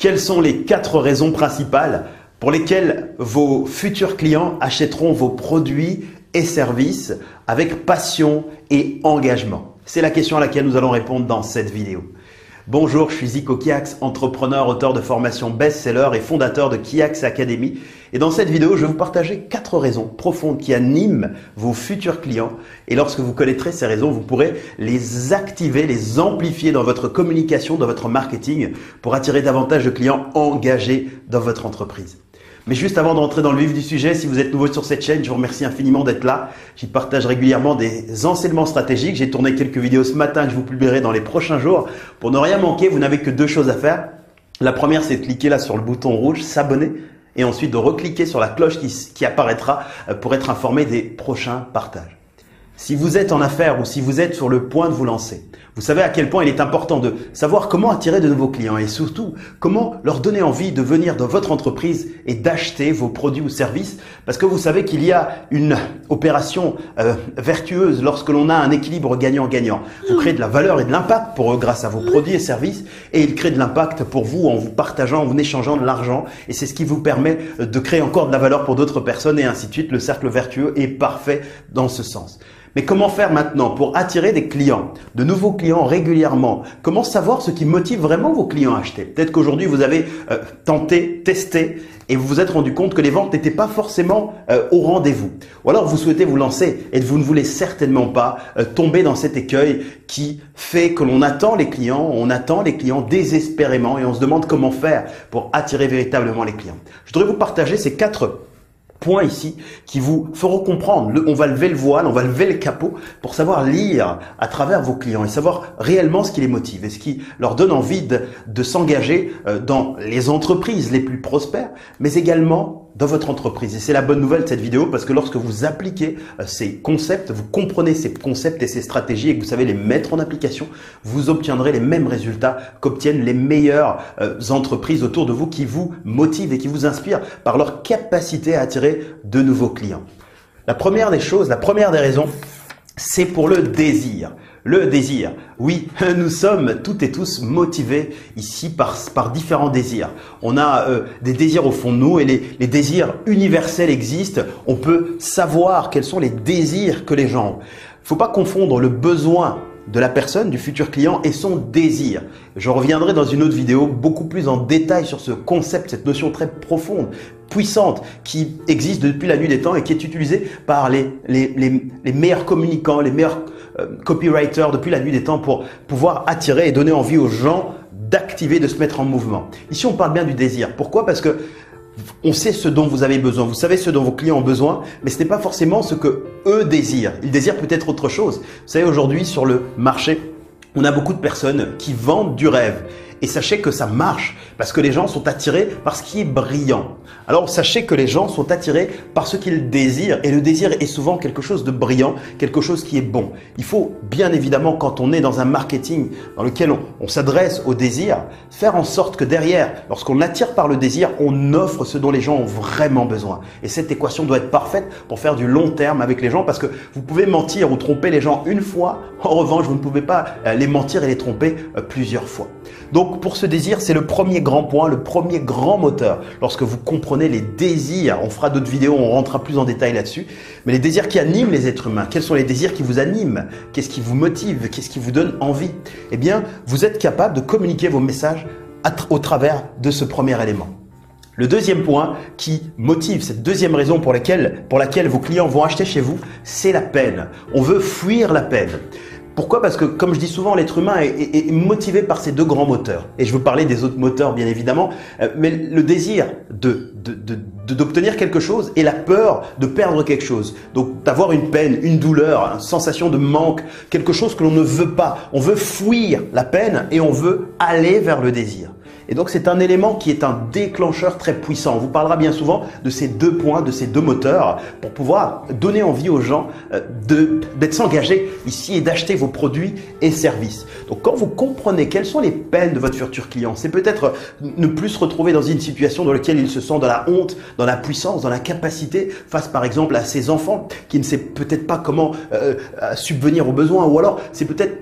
Quelles sont les 4 raisons principales pour lesquelles vos futurs clients achèteront vos produits et services avec passion et engagement? C'est la question à laquelle nous allons répondre dans cette vidéo. Bonjour, je suis Zico Kiax, entrepreneur, auteur de formation best-seller et fondateur de Kiax Academy. Et dans cette vidéo, je vais vous partager 4 raisons profondes qui animent vos futurs clients. Et lorsque vous connaîtrez ces raisons, vous pourrez les activer, les amplifier dans votre communication, dans votre marketing pour attirer davantage de clients engagés dans votre entreprise. Mais juste avant d'entrer dans le vif du sujet, si vous êtes nouveau sur cette chaîne, je vous remercie infiniment d'être là. J'y partage régulièrement des enseignements stratégiques. J'ai tourné quelques vidéos ce matin que je vous publierai dans les prochains jours. Pour ne rien manquer, vous n'avez que 2 choses à faire. La première, c'est de cliquer là sur le bouton rouge, s'abonner, et ensuite de recliquer sur la cloche qui apparaîtra pour être informé des prochains partages. Si vous êtes en affaires ou si vous êtes sur le point de vous lancer, vous savez à quel point il est important de savoir comment attirer de nouveaux clients et surtout comment leur donner envie de venir dans votre entreprise et d'acheter vos produits ou services, parce que vous savez qu'il y a une opération vertueuse lorsque l'on a un équilibre gagnant-gagnant. Vous créez de la valeur et de l'impact pour eux grâce à vos produits et services et ils créent de l'impact pour vous en vous partageant, en vous échangeant de l'argent et c'est ce qui vous permet de créer encore de la valeur pour d'autres personnes et ainsi de suite. Le cercle vertueux est parfait dans ce sens. Mais comment faire maintenant pour attirer des clients, de nouveaux clients régulièrement? Comment savoir ce qui motive vraiment vos clients à acheter? Peut-être qu'aujourd'hui, vous avez tenté, testé et vous vous êtes rendu compte que les ventes n'étaient pas forcément au rendez-vous. Ou alors, vous souhaitez vous lancer et vous ne voulez certainement pas tomber dans cet écueil qui fait que l'on attend les clients, on attend les clients désespérément et on se demande comment faire pour attirer véritablement les clients. Je voudrais vous partager ces 4 points ici qui vous feront comprendre. On va lever le voile, on va lever le capot pour savoir lire à travers vos clients et savoir réellement ce qui les motive et ce qui leur donne envie de s'engager dans les entreprises les plus prospères, mais également dans votre entreprise. Et c'est la bonne nouvelle de cette vidéo parce que lorsque vous appliquez ces concepts, vous comprenez ces concepts et ces stratégies et que vous savez les mettre en application, vous obtiendrez les mêmes résultats qu'obtiennent les meilleures entreprises autour de vous qui vous motivent et qui vous inspirent par leur capacité à attirer de nouveaux clients. La première des choses, la première des raisons, c'est pour le désir. Le désir. Oui, nous sommes toutes et tous motivés ici par différents désirs. On a des désirs au fond de nous et les désirs universels existent. On peut savoir quels sont les désirs que les gens ont. Il ne faut pas confondre le besoin de la personne, du futur client et son désir. Je reviendrai dans une autre vidéo beaucoup plus en détail sur ce concept, cette notion très profonde, puissante, qui existe depuis la nuit des temps et qui est utilisée par les meilleurs communicants, les meilleurs copywriters depuis la nuit des temps pour pouvoir attirer et donner envie aux gens d'activer, de se mettre en mouvement. Ici, on parle bien du désir. Pourquoi? Parce que on sait ce dont vous avez besoin, vous savez ce dont vos clients ont besoin, mais ce n'est pas forcément ce que eux désirent. Ils désirent peut-être autre chose. Vous savez, aujourd'hui sur le marché, on a beaucoup de personnes qui vendent du rêve. Et sachez que ça marche parce que les gens sont attirés par ce qui est brillant. Alors sachez que les gens sont attirés par ce qu'ils désirent et le désir est souvent quelque chose de brillant, quelque chose qui est bon. Il faut bien évidemment quand on est dans un marketing dans lequel on s'adresse au désir, faire en sorte que derrière, lorsqu'on attire par le désir, on offre ce dont les gens ont vraiment besoin. Et cette équation doit être parfaite pour faire du long terme avec les gens parce que vous pouvez mentir ou tromper les gens une fois. En revanche, vous ne pouvez pas les mentir et les tromper plusieurs fois. Donc pour ce désir, c'est le premier grand point, le premier grand moteur. Lorsque vous comprenez les désirs, on fera d'autres vidéos, on rentrera plus en détail là-dessus, mais les désirs qui animent les êtres humains, quels sont les désirs qui vous animent? Qu'est-ce qui vous motive? Qu'est-ce qui vous donne envie? Eh bien, vous êtes capable de communiquer vos messages au travers de ce premier élément. Le deuxième point qui motive, cette deuxième raison pour laquelle vos clients vont acheter chez vous, c'est la peine. On veut fuir la peine. Pourquoi? Parce que, comme je dis souvent, l'être humain est motivé par ces 2 grands moteurs. Et je veux parler des autres moteurs, bien évidemment. Mais le désir d'obtenir quelque chose et la peur de perdre quelque chose. Donc, d'avoir une peine, une douleur, une sensation de manque, quelque chose que l'on ne veut pas. On veut fuir la peine et on veut aller vers le désir. Et donc, c'est un élément qui est un déclencheur très puissant. On vous parlera bien souvent de ces 2 points, de ces 2 moteurs pour pouvoir donner envie aux gens d'être s'engager ici et d'acheter vos produits et services. Donc, quand vous comprenez quelles sont les peines de votre futur client, c'est peut-être ne plus se retrouver dans une situation dans laquelle il se sent dans la honte, dans la puissance, dans la capacité face par exemple à ses enfants qui ne sait peut-être pas comment subvenir aux besoins ou alors c'est peut-être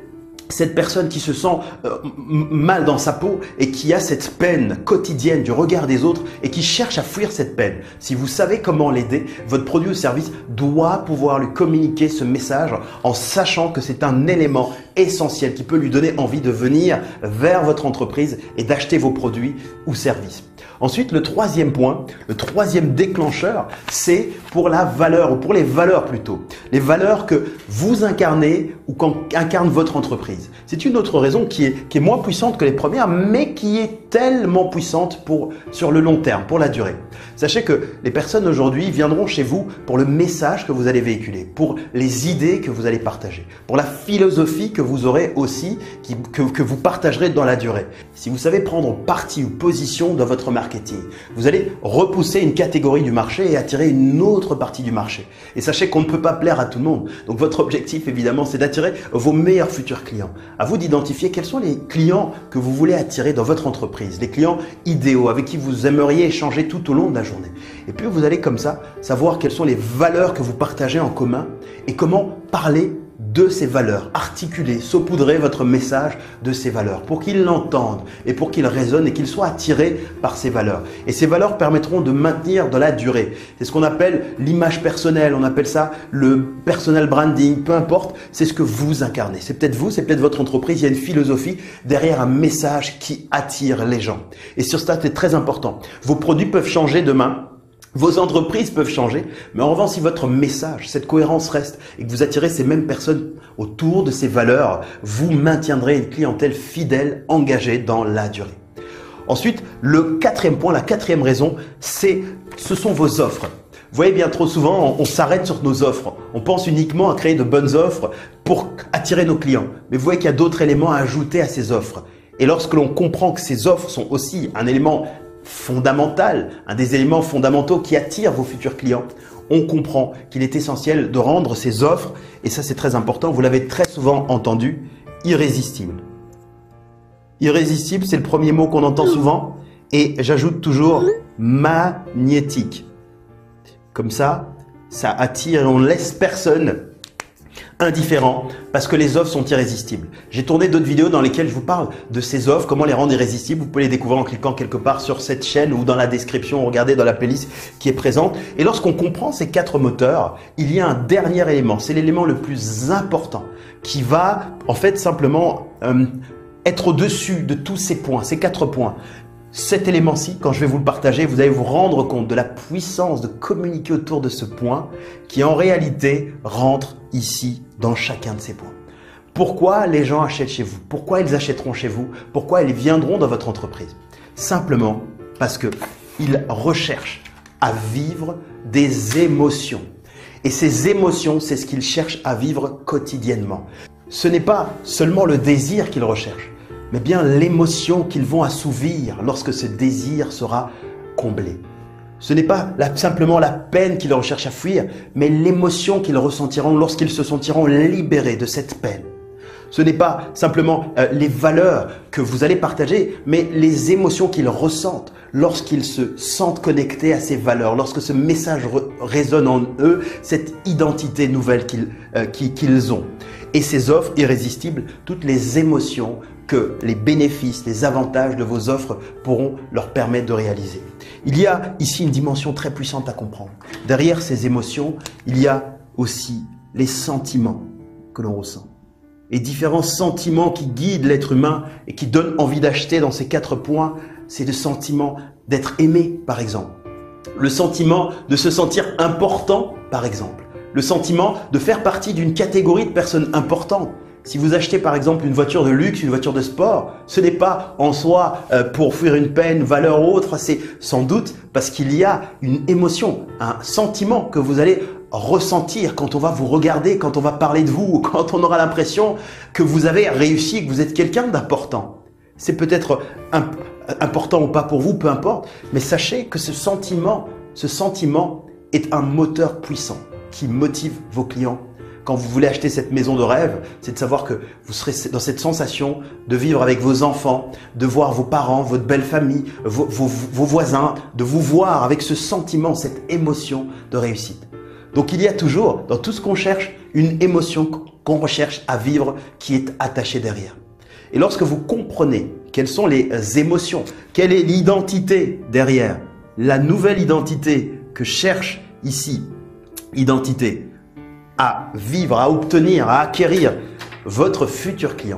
cette personne qui se sent mal dans sa peau et qui a cette peine quotidienne du regard des autres et qui cherche à fuir cette peine. Si vous savez comment l'aider, votre produit ou service doit pouvoir lui communiquer ce message en sachant que c'est un élément essentiel qui peut lui donner envie de venir vers votre entreprise et d'acheter vos produits ou services. Ensuite, le troisième point, le troisième déclencheur, c'est pour la valeur ou pour les valeurs plutôt. Les valeurs que vous incarnez ou qu'incarne votre entreprise. C'est une autre raison qui est moins puissante que les premières, mais qui est tellement puissante sur le long terme, pour la durée. Sachez que les personnes aujourd'hui viendront chez vous pour le message que vous allez véhiculer, pour les idées que vous allez partager, pour la philosophie que vous aurez aussi, que vous partagerez dans la durée. Si vous savez prendre parti ou position dans votre marketing, vous allez repousser une catégorie du marché et attirer une autre partie du marché. Et sachez qu'on ne peut pas plaire à tout le monde. Donc votre objectif évidemment, c'est d'attirer vos meilleurs futurs clients. À vous d'identifier quels sont les clients que vous voulez attirer dans votre entreprise, les clients idéaux avec qui vous aimeriez échanger tout au long de la journée. Et puis vous allez comme ça savoir quelles sont les valeurs que vous partagez en commun et comment parler de ces valeurs, articuler, saupoudrer votre message de ces valeurs pour qu'ils l'entendent et pour qu'ils résonnent et qu'ils soient attirés par ces valeurs. Et ces valeurs permettront de maintenir de la durée. C'est ce qu'on appelle l'image personnelle, on appelle ça le personal branding, peu importe, c'est ce que vous incarnez. C'est peut-être vous, c'est peut-être votre entreprise, il y a une philosophie derrière un message qui attire les gens. Et sur ça, c'est très important. Vos produits peuvent changer demain. Vos entreprises peuvent changer, mais en revanche, si votre message, cette cohérence reste et que vous attirez ces mêmes personnes autour de ces valeurs, vous maintiendrez une clientèle fidèle, engagée dans la durée. Ensuite, le quatrième point, la quatrième raison, ce sont vos offres. Vous voyez bien trop souvent, on s'arrête sur nos offres. On pense uniquement à créer de bonnes offres pour attirer nos clients. Mais vous voyez qu'il y a d'autres éléments à ajouter à ces offres. Et lorsque l'on comprend que ces offres sont aussi un élément fondamental, un des éléments fondamentaux qui attirent vos futurs clients, on comprend qu'il est essentiel de rendre ces offres, et ça c'est très important, vous l'avez très souvent entendu, irrésistibles. Irrésistible, c'est le premier mot qu'on entend souvent, et j'ajoute toujours magnétique. Comme ça attire et on ne laisse personne indifférent parce que les offres sont irrésistibles. J'ai tourné d'autres vidéos dans lesquelles je vous parle de ces offres, comment les rendre irrésistibles. Vous pouvez les découvrir en cliquant quelque part sur cette chaîne ou dans la description, regardez dans la playlist qui est présente. Et lorsqu'on comprend ces quatre moteurs, il y a un dernier élément, c'est l'élément le plus important qui va en fait simplement être au-dessus de tous ces points, ces quatre points. Cet élément-ci, quand je vais vous le partager, vous allez vous rendre compte de la puissance de communiquer autour de ce point qui en réalité rentre ici dans chacun de ces points. Pourquoi les gens achètent chez vous? Pourquoi ils achèteront chez vous? Pourquoi ils viendront dans votre entreprise? Simplement parce qu'ils recherchent à vivre des émotions. Et ces émotions, c'est ce qu'ils cherchent à vivre quotidiennement. Ce n'est pas seulement le désir qu'ils recherchent, mais bien l'émotion qu'ils vont assouvir lorsque ce désir sera comblé. Ce n'est pas simplement la peine qu'ils recherchent à fuir, mais l'émotion qu'ils ressentiront lorsqu'ils se sentiront libérés de cette peine. Ce n'est pas simplement les valeurs que vous allez partager, mais les émotions qu'ils ressentent lorsqu'ils se sentent connectés à ces valeurs, lorsque ce message résonne en eux, cette identité nouvelle qu'ils ont. Et ces offres irrésistibles, toutes les émotions que les bénéfices, les avantages de vos offres pourront leur permettre de réaliser. Il y a ici une dimension très puissante à comprendre. Derrière ces émotions, il y a aussi les sentiments que l'on ressent. Les différents sentiments qui guident l'être humain et qui donnent envie d'acheter dans ces quatre points, c'est le sentiment d'être aimé, par exemple. Le sentiment de se sentir important, par exemple. Le sentiment de faire partie d'une catégorie de personnes importantes. Si vous achetez par exemple une voiture de luxe, une voiture de sport, ce n'est pas en soi pour fuir une peine, valeur ou autre, c'est sans doute parce qu'il y a une émotion, un sentiment que vous allez ressentir quand on va vous regarder, quand on va parler de vous, ou quand on aura l'impression que vous avez réussi, que vous êtes quelqu'un d'important. C'est peut-être important ou pas pour vous, peu importe, mais sachez que ce sentiment est un moteur puissant qui motive vos clients. Quand vous voulez acheter cette maison de rêve, c'est de savoir que vous serez dans cette sensation de vivre avec vos enfants, de voir vos parents, votre belle famille, vos voisins, de vous voir avec ce sentiment, cette émotion de réussite. Donc il y a toujours, dans tout ce qu'on cherche, une émotion qu'on recherche à vivre qui est attaché derrière. Et lorsque vous comprenez quelles sont les émotions, quelle est l'identité derrière, la nouvelle identité que cherche ici, identité à vivre, à obtenir, à acquérir votre futur client,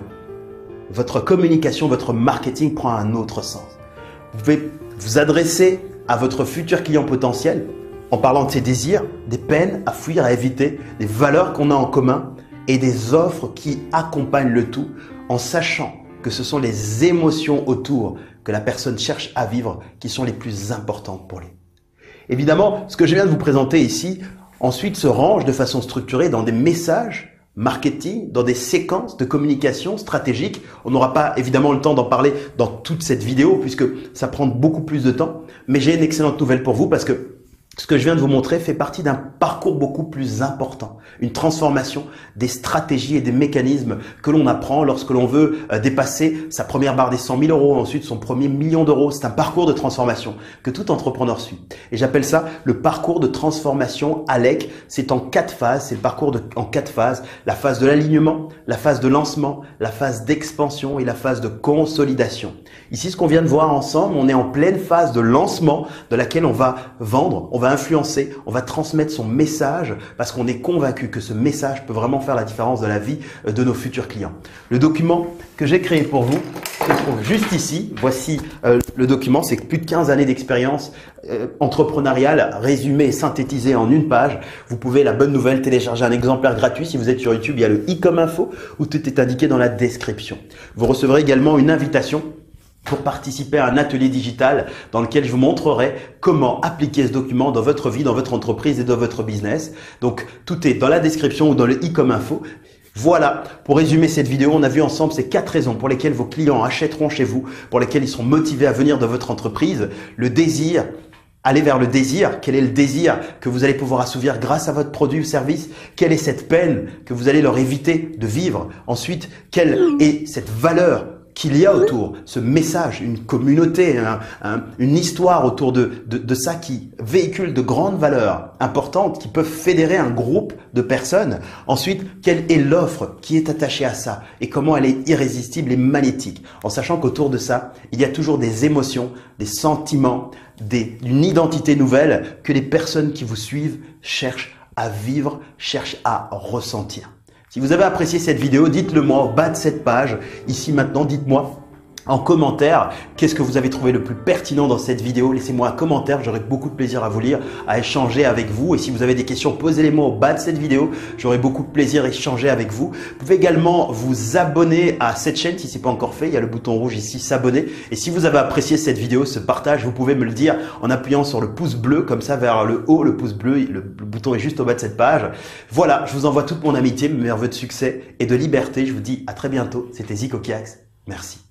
votre communication, votre marketing prend un autre sens. Vous pouvez vous adresser à votre futur client potentiel en parlant de ses désirs, des peines à fuir, à éviter, des valeurs qu'on a en commun et des offres qui accompagnent le tout en sachant que ce sont les émotions autour que la personne cherche à vivre qui sont les plus importantes pour lui. Évidemment, ce que je viens de vous présenter ici, ensuite se range de façon structurée dans des messages marketing, dans des séquences de communication stratégique. On n'aura pas évidemment le temps d'en parler dans toute cette vidéo puisque ça prend beaucoup plus de temps. Mais j'ai une excellente nouvelle pour vous parce que ce que je viens de vous montrer fait partie d'un parcours beaucoup plus important, une transformation des stratégies et des mécanismes que l'on apprend lorsque l'on veut dépasser sa première barre des 100 000 euros, ensuite son premier million d'euros. C'est un parcours de transformation que tout entrepreneur suit. Et j'appelle ça le parcours de transformation ALEC. C'est en 4 phases, c'est le parcours en 4 phases. La phase de l'alignement, la phase de lancement, la phase d'expansion et la phase de consolidation. Ici, ce qu'on vient de voir ensemble, on est en pleine phase de lancement de laquelle on va vendre, on va influencer, on va transmettre son message parce qu'on est convaincu que ce message peut vraiment faire la différence de la vie de nos futurs clients. Le document que j'ai créé pour vous se trouve juste ici. Voici le document, c'est plus de 15 années d'expérience entrepreneuriale résumée et synthétisée en une page. Vous pouvez, la bonne nouvelle, télécharger un exemplaire gratuit. Si vous êtes sur YouTube, il y a le i-com info où tout est indiqué dans la description. Vous recevrez également une invitation pour participer à un atelier digital dans lequel je vous montrerai comment appliquer ce document dans votre vie, dans votre entreprise et dans votre business. Donc, tout est dans la description ou dans le i-com info. Voilà, pour résumer cette vidéo, on a vu ensemble ces 4 raisons pour lesquelles vos clients achèteront chez vous, pour lesquelles ils seront motivés à venir dans votre entreprise. Le désir, aller vers le désir. Quel est le désir que vous allez pouvoir assouvir grâce à votre produit ou service? Quelle est cette peine que vous allez leur éviter de vivre? Ensuite, quelle est cette valeur qu'il y a autour, ce message, une communauté, une histoire autour de ça qui véhicule de grandes valeurs importantes qui peuvent fédérer un groupe de personnes. Ensuite, quelle est l'offre qui est attachée à ça et comment elle est irrésistible et magnétique, en sachant qu'autour de ça, il y a toujours des émotions, des sentiments, une identité nouvelle que les personnes qui vous suivent cherchent à vivre, cherchent à ressentir. Si vous avez apprécié cette vidéo, dites-le moi au bas de cette page. Ici maintenant, dites-moi en commentaire qu'est-ce que vous avez trouvé le plus pertinent dans cette vidéo. Laissez-moi un commentaire, j'aurai beaucoup de plaisir à vous lire, à échanger avec vous. Et si vous avez des questions, posez-les-moi au bas de cette vidéo. J'aurai beaucoup de plaisir à échanger avec vous. Vous pouvez également vous abonner à cette chaîne si ce n'est pas encore fait. Il y a le bouton rouge ici, s'abonner. Et si vous avez apprécié cette vidéo, ce partage, vous pouvez me le dire en appuyant sur le pouce bleu, comme ça vers le haut, le pouce bleu. Le bouton est juste au bas de cette page. Voilà, je vous envoie toute mon amitié, mes meilleurs vœux de succès et de liberté. Je vous dis à très bientôt. C'était Zico Kiax. Merci.